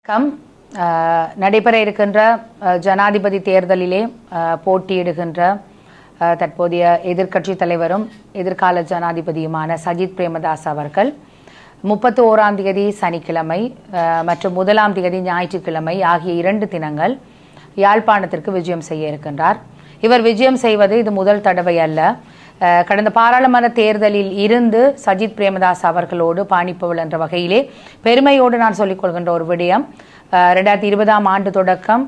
Come நடைபெற இருக்கின்ற ஜனாதிபதி தேர்தலிலே போட்டியிடுகின்ற தற்போதைய எதிர்க்கட்சி தலைவரும் எதிர்கால ஜனாதிபதியுமான சஜித் பிரேமதாஸ் அவர்கள் 31ஆம் தேதி சனிக்கிழமை மற்றும் 1ஆம் தேதி ஞாயிற்றுக்கிழமை ஆகிய 2 தினங்கள் யாழ்ப்பாணத்திற்கு விஜயம் செய்ய இருக்கின்றார். இவர் விஜயம் செய்வது இது முதல் தடவை அல்ல. கடந்த பாராளுமன்ற தேர்தலில் இருந்து சஜித் பிரேமதாஸ் அவர்களோடு பாணிப்பவள் என்ற வகையிலே பெருமையோடு நான் சொல்லிக்கொள்கின்ற ஒரு விடயம், 2020ஆம் ஆண்டு தொடக்கம்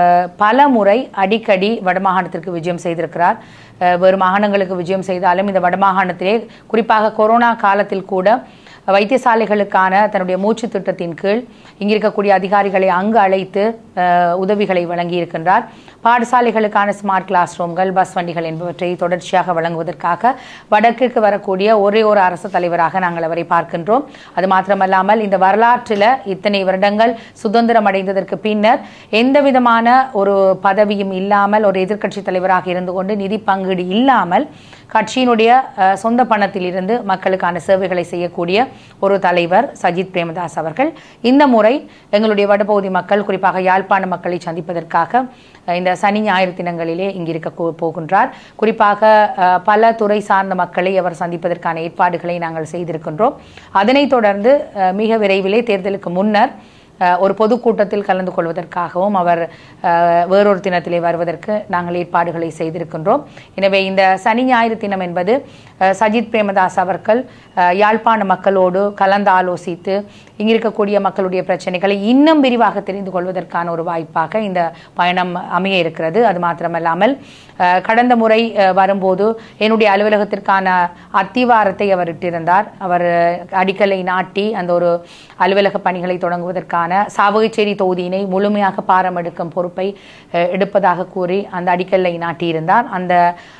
பல முறை அடிக்கடி வடமாகாணத்திற்கு விஜயம் செய்திருக்கிறார். வேறு மாகாணங்களுக்கு விஜயம் செய்தாலும் இந்த வடமாகாணத்திலே குறிப்பாக கொரோனா காலத்தில் கூட வைத்தியசாலைகளுக்கான தன்னுடைய மூச்சு திட்டத்தின் கீழ் இங்கிருக்கக்கூடிய அதிகாரிகளை அங்கு அழைத்து உதவிகளை வழங்கியிருக்கின்றார். பாடசாலைகளுக்கான ஸ்மார்ட் கிளாஸ் ரூம்கள், பஸ் வண்டிகள் என்பவற்றை தொடர்ச்சியாக வழங்குவதற்காக வடக்கிற்கு வரக்கூடிய ஒரே ஒரு அரசு தலைவராக நாங்கள் அவரை பார்க்கின்றோம். அது மாத்திரமல்லாமல் இந்த வரலாற்றில் இத்தனை வருடங்கள் சுதந்திரம் அடைந்ததற்கு பின்னர் எந்த விதமான ஒரு பதவியும் இல்லாமல் ஒரு எதிர்க்கட்சி தலைவராக இருந்து கொண்டு நிதி பங்கீடு இல்லாமல் கட்சியினுடைய சொந்த பணத்தில் இருந்து மக்களுக்கான சேவைகளை செய்யக்கூடிய ஒரு தலைவர் சஜித் பிரேமதாஸ் அவர்கள் இந்த முறை எங்களுடைய வடபகுதி மக்கள் குறிப்பாக யாழ்ப்பாண மக்களை சந்திப்பதற்காக இந்த சனி ஞாயிறு தினங்களிலே இங்கிருக்க போகின்றார். குறிப்பாக பல துறை சார்ந்த மக்களை அவர் சந்திப்பதற்கான ஏற்பாடுகளை நாங்கள் செய்திருக்கின்றோம். அதனைத் தொடர்ந்து மிக விரைவிலே தேர்தலுக்கு முன்னர் ஒரு பொதுக்கூட்டத்தில் கலந்து கொள்வதற்காகவும் அவர் வேறொரு தினத்திலே வருவதற்கு நாங்கள் ஏற்பாடுகளை செய்திருக்கின்றோம். எனவே இந்த சனி ஞாயிறு தினம் என்பது சஜித் பிரேமதாஸ் அவர்கள் யாழ்ப்பாண மக்களோடு கலந்து ஆலோசித்து இங்கிருக்கக்கூடிய மக்களுடைய பிரச்சனைகளை இன்னும் விரிவாக தெரிந்து கொள்வதற்கான ஒரு வாய்ப்பாக இந்த பயணம் அமைய இருக்கிறது. அது மாத்திரமல்லாமல் கடந்த முறை வரும்போது என்னுடைய அலுவலகத்திற்கான அத்திவாரத்தை அவர் இட்டிருந்தார். அவர் அடிக்கலை நாட்டி அந்த ஒரு அலுவலக பணிகளை தொடங்குவதற்கான சாவகச்சேரி தொகுதியினை முழுமையாக பாரமெடுக்கும் பொறுப்பை எடுப்பதாக கூறி அந்த அடிக்கல்லை நாட்டியிருந்தார். அந்த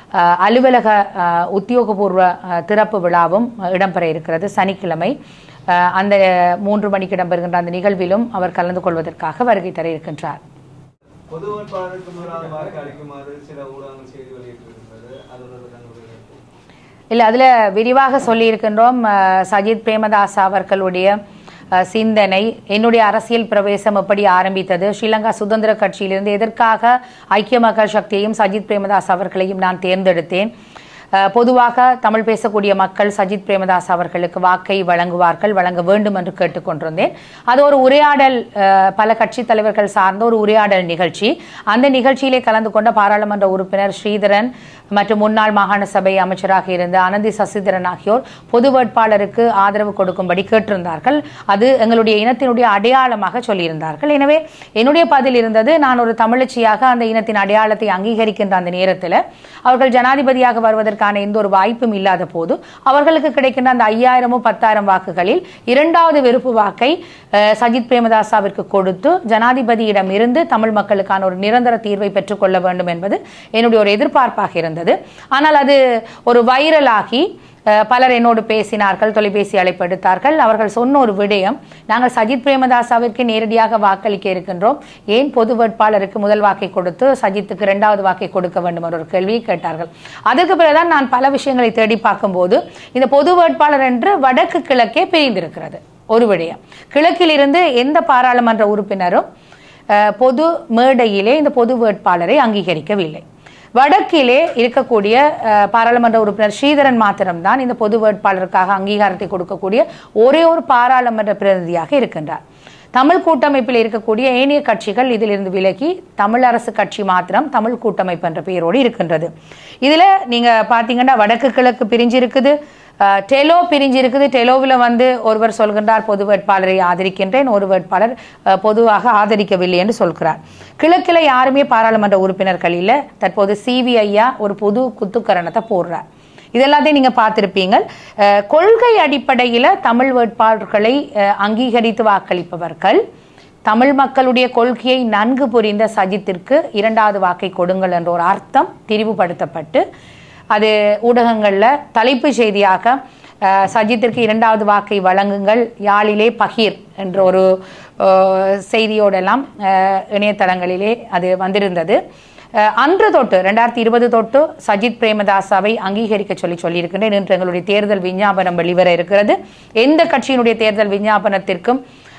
அலுவலக உத்தியோகபூர்வ திறப்பு விழாவும் இடம்பெற இருக்கிறது சனிக்கிழமை. அந்த 3 மணிக்கு இடம்பெறுகின்ற அந்த நிகழ்விலும் அவர் கலந்து கொள்வதற்காக வருகை தர இருக்கின்றார். இல்லை, அதில் விரிவாக சொல்லியிருக்கின்றோம். சஜித் பிரேமதாஸ் அவர்களுடைய சிந்தனை, என்னுடைய அரசியல் பிரவேசம் எப்படி ஆரம்பித்தது, ஸ்ரீலங்கா சுதந்திர கட்சியிலிருந்து எதற்காக ஐக்கிய மக்கள் சக்தியையும் சஜித் பிரேமதாஸ் அவர்களையும் நான் தேர்ந்தெடுத்தேன், பொதுவாக தமிழ் பேசக்கூடிய மக்கள் சஜித் பிரேமதாஸ் அவர்களுக்கு வாக்கை வழங்குவார்கள், வழங்க வேண்டும் என்று கேட்டுக்கொண்டிருந்தேன். அது ஒரு உரையாடல், பல கட்சி தலைவர்கள் சார்ந்த ஒரு உரையாடல் நிகழ்ச்சி. அந்த நிகழ்ச்சியிலே கலந்து கொண்ட பாராளுமன்ற உறுப்பினர் ஸ்ரீதரன் மற்றும் முன்னாள் மாகாண சபை அமைச்சராக இருந்த அனந்தி சசிதரன் ஆகியோர் பொது வேட்பாளருக்கு ஆதரவு கொடுக்கும்படி கேட்டிருந்தார்கள். அது எங்களுடைய இனத்தினுடைய அடையாளமாக சொல்லியிருந்தார்கள். எனவே என்னுடைய பதில் இருந்தது, நான் ஒரு தமிழச்சியாக அந்த இனத்தின் அடையாளத்தை அங்கீகரிக்கின்ற அந்த நேரத்தில் அவர்கள் ஜனாதிபதியாக வருவதற்கான எந்த ஒரு வாய்ப்பும் இல்லாத போது அவர்களுக்கு கிடைக்கின்ற அந்த 5000 10,000 வாக்குகளில் 2வது விருப்பு வாக்கை சஜித் பிரேமதாசாவிற்கு கொடுத்து ஜனாதிபதியிடம் இருந்து தமிழ் மக்களுக்கான ஒரு நிரந்தர தீர்வை பெற்றுக்கொள்ள வேண்டும் என்பது என்னுடைய ஒரு எதிர்பார்ப்பாக இருந்தது. ஆனால் அது ஒரு வைரலாகி பலர் என்னோடு பேசினார்கள், தொலைபேசி அழைப்பு எடுத்தார்கள். அவர்கள் சொன்ன ஒரு விடயம், நாங்கள் சஜித் பிரேமதாசாவிற்கு நேரடியாக வாக்களிக்க இருக்கின்றோம், ஏன் பொது வேட்பாளருக்கு முதல் வாக்கை கொடுத்து சஜித்துக்கு 2வது வாக்கை கொடுக்க வேண்டும் என்ற ஒரு கேள்வியை கேட்டார்கள். அதற்கு பிறகுதான் நான் பல விஷயங்களை தேடி பார்க்கும்போது இந்த பொது வேட்பாளர் என்று வடக்கு கிழக்கே பிரிந்திருக்கிறது. ஒரு விடயம், கிழக்கிலிருந்து எந்த பாராளுமன்ற உறுப்பினரும் பொது மேடையிலே இந்த பொது வேட்பாளரை அங்கீகரிக்கவில்லை. வடக்கிலே இருக்கக்கூடிய பாராளுமன்ற உறுப்பினர் ஸ்ரீதரன் மாத்திரம்தான் இந்த பொது வேட்பாளருக்காக அங்கீகாரத்தை கொடுக்கக்கூடிய ஒரே ஒரு பாராளுமன்ற பிரதிநிதியாக இருக்கின்றார். தமிழ் கூட்டமைப்பில் இருக்கக்கூடிய ஏனைய கட்சிகள் இதிலிருந்து விலகி தமிழ் அரசு கட்சி மாத்திரம் தமிழ் கூட்டமைப்பு என்ற பெயரோடு இருக்கின்றது. இதில் நீங்கள் பார்த்தீங்கன்னா வடக்கு கிழக்கு பிரிஞ்சு இருக்குது, டெலோ பிரிஞ்சு இருக்குது. டெலோவில் ஒருவர் சொல்கின்றார் பொது வேட்பாளரை ஆதரிக்கின்றேன், ஒரு வேட்பாளர் பொதுவாக ஆதரிக்கவில்லை என்று சொல்கிறார். கிழக்கில் யாருமே பாராளுமன்ற உறுப்பினர்கள் இல்லை. தற்போது சிவிஐயா ஒரு புது குத்துக்கரணத்தை போடுறார். இதெல்லாத்தையும் நீங்கள் பார்த்துருப்பீங்க. கொள்கை அடிப்படையில் தமிழ் வேட்பாளர்களை அங்கீகரித்து வாக்களிப்பவர்கள் தமிழ் மக்களுடைய கொள்கையை நன்கு புரிந்த சஜித்திற்கு 2வது வாக்கை கொடுங்கள் என்ற ஒரு அர்த்தம் திரிவுபடுத்தப்பட்டு அது ஊடகங்களில் தலைப்பு செய்தியாக சஜித்திற்கு 2வது வாக்கை வழங்குங்கள், யாழிலே பகீர் என்ற ஒரு செய்தியோடெல்லாம் இணையதளங்களிலே அது வந்திருந்தது. அன்று தொட்டு 2020 தொட்டு சஜித் பிரேமதாசாவை அங்கீகரிக்க சொல்லியிருக்கின்றேன். இன்று எங்களுடைய தேர்தல் விஞ்ஞாபனம் வெளிவர இருக்கிறது. எந்த கட்சியினுடைய தேர்தல் விஞ்ஞாபனத்திற்கும்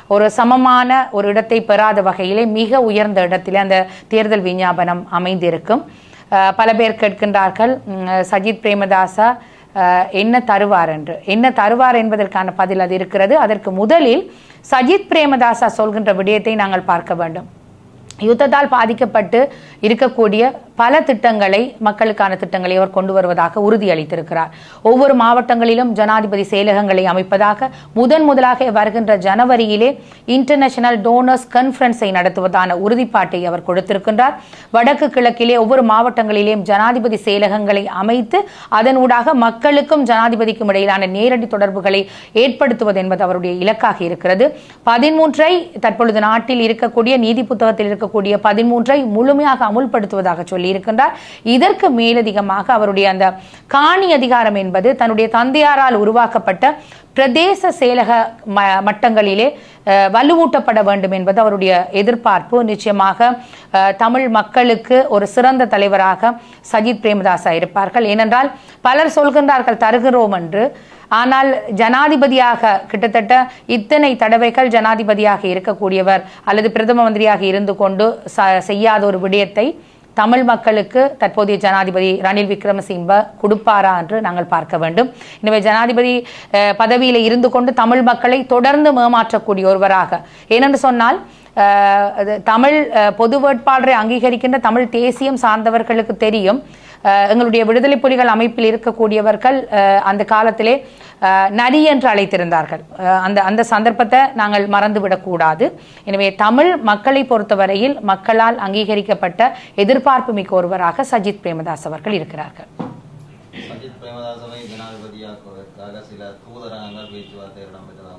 ஒரு சமமான ஒரு இடத்தை பெறாத வகையிலே மிக உயர்ந்த இடத்திலே அந்த தேர்தல் விஞ்ஞாபனம் அமைந்திருக்கும். பல பேர் கேட்கின்றார்கள், சஜித் பிரேமதாசா என்ன தருவார் என்று. என்ன தருவார் என்பதற்கான பதில் அது இருக்கிறது. அதற்கு முதலில் சஜித் பிரேமதாசா சொல்கின்ற விடயத்தை நாங்கள் பார்க்க வேண்டும். யுத்தத்தால் பாதிக்கப்பட்டு இருக்கக்கூடிய பல திட்டங்களை, மக்களுக்கான திட்டங்களை அவர் கொண்டு வருவதாக உறுதியளித்திருக்கிறார். ஒவ்வொரு மாவட்டங்களிலும் ஜனாதிபதி செயலகங்களை அமைப்பதாக முதலாக வருகின்ற ஜனவரியிலே இன்டர்நேஷனல் டோனர்ஸ் கான்ஃபரன்ஸை நடத்துவதான உறுதிப்பாட்டை அவர் கொடுத்திருக்கின்றார். வடக்கு கிழக்கிலே ஒவ்வொரு மாவட்டங்களிலேயும் ஜனாதிபதி செயலகங்களை அமைத்து அதனூடாக மக்களுக்கும் ஜனாதிபதிக்கும் இடையிலான நேரடி தொடர்புகளை ஏற்படுத்துவது என்பது அவருடைய இலக்காக இருக்கிறது. 13ஐ தற்பொழுது நாட்டில் இருக்கக்கூடிய நீதி புத்தகத்தில் இருக்கக்கூடிய 13ஐ முழுமையாக அமுல்படுத்துவதாக சொல்லி இருக்கின்றார். இதற்கு மேலதிகமாக அவருடைய அந்த காணி அதிகாரம் என்பது தன்னுடைய தந்தையாரால் உருவாக்கப்பட்ட பிரதேச செயலக மட்டங்களிலே வலுவூட்டப்பட வேண்டும் என்பது அவருடைய எதிர்பார்ப்பு. நிச்சயமாக தமிழ் மக்களுக்கு ஒரு சிறந்த தலைவராக சஜித் பிரேமதாசா இருப்பார்கள். ஏனென்றால் பலர் சொல்கின்றார்கள் தருகிறோம் என்று. ஆனால் ஜனாதிபதியாக கிட்டத்தட்ட இத்தனை தடவைகள் ஜனாதிபதியாக இருக்கக்கூடியவர் அல்லது பிரதம மந்திரியாக இருந்து கொண்டு செய்யாத ஒரு விடயத்தை தமிழ் மக்களுக்கு தற்போதைய ஜனாதிபதி ரணில் விக்ரமசிங்க கொடுப்பாரா என்று நாங்கள் பார்க்க வேண்டும். எனவே ஜனாதிபதி பதவியில் இருந்து கொண்டு தமிழ் மக்களை தொடர்ந்து ஏமாற்றக்கூடிய ஒருவராக, ஏனென்று சொன்னால் தமிழ் பொது வேட்பாளரை அங்கீகரிக்கின்ற தமிழ் தேசியம் சார்ந்தவர்களுக்கு தெரியும், எங்களுடைய விடுதலை புலிகள் அமைப்பில் இருக்கக்கூடியவர்கள் அந்த காலத்திலே நரி என்று அழைத்திருந்தார்கள். அந்த சந்தர்ப்பத்தை நாங்கள் மறந்துவிடக்கூடாது. எனவே தமிழ் மக்களை பொறுத்தவரையில் மக்களால் அங்கீகரிக்கப்பட்ட எதிர்பார்ப்பு மிக்க ஒருவராக சஜித் பிரேமதாஸ் அவர்கள் இருக்கிறார்கள். சஜித் பிரேமதாசவை ஜனாதிபதியாக்குவதற்காக சில தூதரகங்கள் பேச்சுவார்த்தை இடம்பெற்றதாக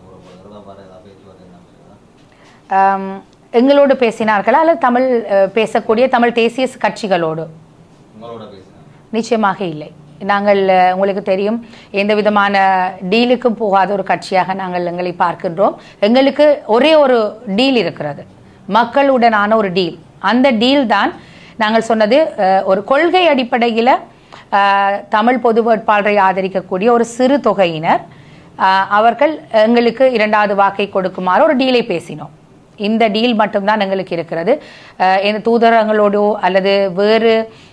கூறப்படுகிறது. எங்களோடு பேசினார்களா அல்லது தமிழ் பேசக்கூடிய தமிழ் தேசிய கட்சிகளோடு? நிச்சயமாக இல்லை. நாங்கள் உங்களுக்கு தெரியும், எந்த விதமான டீலுக்கும் போகாத ஒரு கட்சியாக நாங்கள் எங்களை பார்க்கின்றோம். எங்களுக்கு ஒரே ஒரு டீல் இருக்கிறது, மக்களுடனான ஒரு டீல். அந்த டீல் தான் நாங்கள் சொன்னது, ஒரு கொள்கை அடிப்படையில் தமிழ் பொது வேட்பாளரை ஆதரிக்கக்கூடிய ஒரு சிறு தொகையினர் அவர்கள் எங்களுக்கு 2வது வாக்கை கொடுக்குமாறு ஒரு டீலை பேசினோம். இந்த டீல் மட்டும்தான் எங்களுக்கு இருக்கிறது. எந்த தூதரங்களோடோ அல்லது வேறு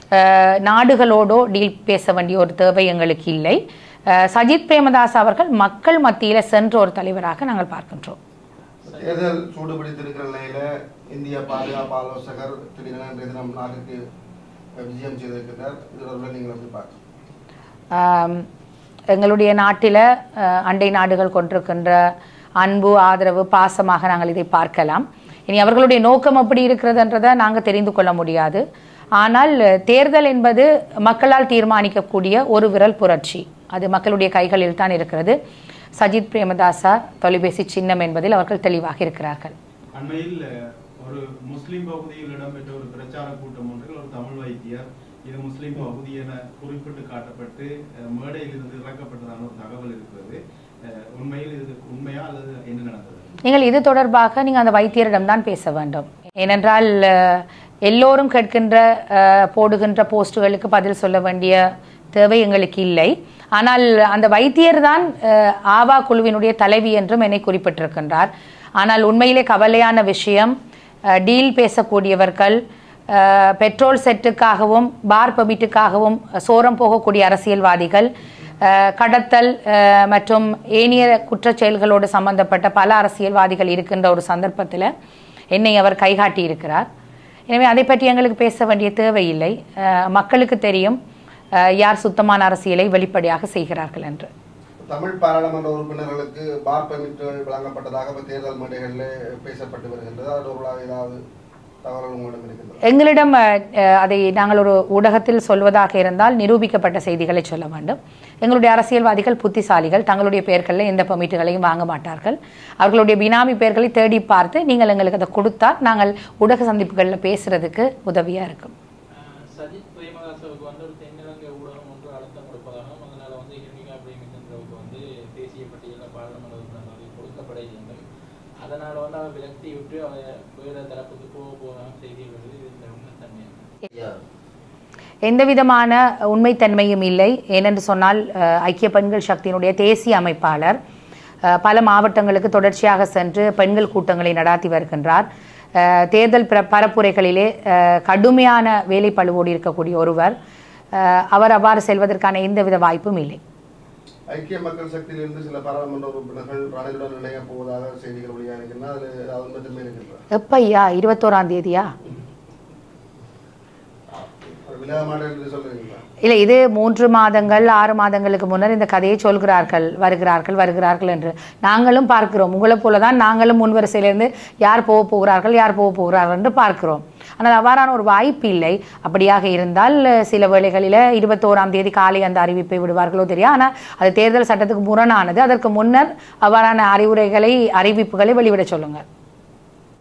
நாடுகளோடோ டீல் பேச வேண்டிய ஒரு தேவை எங்களுக்கு இல்லை. சஜித் பிரேமதாஸ் அவர்கள் மக்கள் மத்தியில் சென்ற ஒரு தலைவராக நாங்கள் பார்க்கின்றோம். தேர்தல் சூடுபிடித்திருக்கிற நிலையில இந்திய பாதுகாப்பு ஆலோசகர் திடீரென நாட்டுக்கு விஜயம் செய்திருக்கிறார். இதோட நீங்கள் எப்படி பார்க்க? எங்களுடைய நாட்டில் அண்டை நாடுகள் கொண்டிருக்கின்ற அன்பு, ஆதரவு, பாசமாக நாங்கள் இதை பார்க்கலாம். இனி அவர்களுடைய நோக்கம் எப்படி இருக்கிறதுன்றதை நாங்கள் தெரிந்து கொள்ள முடியாது. ஆனால் தேர்தல் என்பது மக்களால் தீர்மானிக்கக்கூடிய ஒரு விரல் புரட்சி, அது மக்களுடைய கைகளில் தான் இருக்கிறது. சஜித் பிரேமதாசா தொலைபேசி சின்னம் என்பதில் அவர்கள் தெளிவாக இருக்கிறார்கள். அண்மையில் ஒரு முஸ்லிம் பகுதியில் இடம்பெற்ற ஒரு பிரச்சார கூட்டம் ஒன்றில் ஒரு தமிழ் வைத்தியர் இது முஸ்லிம் பகுதி என குறிப்பிட்டு காட்டப்பட்டு மேடையில் இருந்து இறக்கப்பட்டதான ஒரு தகவல் இருக்கிறது. உண்மையில் இது உண்மையா அல்லது என்ன நடந்தது? நீங்கள் இது தொடர்பாக நீங்கள் அந்த வைத்தியரிடம் தான் பேச வேண்டும். ஏனென்றால் எல்லோரும் கேட்கின்ற போடுகின்ற போஸ்டுகளுக்கு பதில் சொல்ல வேண்டிய தேவை எங்களுக்கு இல்லை. ஆனால் அந்த வைத்தியர் தான் ஆவா குழுவினுடைய தலைவி என்றும் என்னை குறிப்பிட்டிருக்கின்றார். ஆனால் உண்மையிலே கவலையான விஷயம், டீல் பேசக்கூடியவர்கள் பெட்ரோல் செட்டுக்காகவும் பார் பெர்மிட்டுக்காகவும் சோரம் போகக்கூடிய அரசியல்வாதிகள், கடத்தல் மற்றும் ஏனைய குற்றச் செயல்களோடு சம்பந்தப்பட்ட பல அரசியல்வாதிகள் இருக்கின்ற ஒரு சந்தர்ப்பத்தில் என்னை அவர் கைகாட்டி இருக்கிறார். எனவே அதை பற்றி எங்களுக்கு பேச வேண்டிய தேவையில்லை. மக்களுக்கு தெரியும் யார் சுத்தமான அரசியலை வெளிப்படையாக செய்கிறார்கள் என்று. தமிழ் பாராளுமன்ற உறுப்பினர்களுக்கு பார் பெர்மிட்டுகள் வழங்கப்பட்டதாக தேர்தல் மேடைகளில் பேசப்பட்டு வருகின்றது. அதோடு ஏதாவது தகவல்கள் உங்களிடம் இருக்கின்றன? எங்களிடம் அதை நாங்கள் ஒரு ஊடகத்தில் சொல்வதாக இருந்தால் நிரூபிக்கப்பட்ட செய்திகளை சொல்ல வேண்டும். எங்களுடைய அரசியல்வாதிகள் புத்திசாலிகள், தங்களுடைய பெயர்களில் எந்த பெர்மிட்டுகளையும் வாங்க மாட்டார்கள். அவர்களுடைய பினாமி பெயர்களை தேடி பார்த்து நீங்கள் எங்களுக்கு அதை கொடுத்தால் நாங்கள் ஊடக சந்திப்புகளில் பேசுறதுக்கு உதவியாக இருக்கும். சஜித் பிரேமதாசவுக்கு வந்து ஒரு தென்னிலங்கை ஊடகம் ஒன்று அழுத்தம் கொடுப்பதாகவும் அதனால வந்து ஹிர்மிகா பிரேமச்சந்திரவுக்கு வந்து தேசிய பட்டியலில் பாராளுமன்ற உறுப்பினர் கொடுக்கப்பட வேண்டும், அதனால வந்து அவர் விலக்தி விட்டு வேறு தரப்புக்கு போக செய்திகள் இந்த உண்மைத்தன்மை எந்த விதமான உண்மைத்தன்மையும் இல்லை. ஏனென்று சொன்னால் ஐக்கிய பெண்கள் சக்தியினுடைய தேசிய அமைப்பாளர் பல மாவட்டங்களுக்கு தொடர்ச்சியாக சென்று பெண்கள் கூட்டங்களை நடாத்தி வருகின்றார். தேர்தல் பரப்புரைகளிலே கடுமையான வேலைப்பளுவோடு இருக்கக்கூடிய ஒருவர். அவர் அவ்வாறு செல்வதற்கான எந்தவித வாய்ப்பும் இல்லை. ஐக்கிய மக்கள் சக்தியிலிருந்து சில பாராளுமன்ற உறுப்பினர்கள் ரணிலுடன் இணைய போவதாக செய்திகள் வெளியாக இருக்கின்றன. அது மட்டுமே இருக்கின்றன. எப்பையா 21ஆம் தேதியா? இல்லை, இது 3 மாதங்கள் 6 மாதங்களுக்கு முன்னர் இந்த கதையை சொல்கிறார்கள், வருகிறார்கள் என்று நாங்களும் பார்க்கிறோம். உங்களை போல தான் நாங்களும் முன்வரிசையிலிருந்து யார் போக போகிறார்கள் என்று பார்க்கிறோம். ஆனால் அவ்வாறான ஒரு வாய்ப்பு இல்லை. அப்படியாக இருந்தால் சில வேளைகளில் 21ஆம் தேதி காலை அந்த அறிவிப்பை விடுவார்களோ தெரியும். ஆனால் அது தேர்தல் சட்டத்துக்கு முரணானது. அதற்கு முன்னர் அவ்வாறான அறிவிப்புகளை வெளிவிட சொல்லுங்கள்.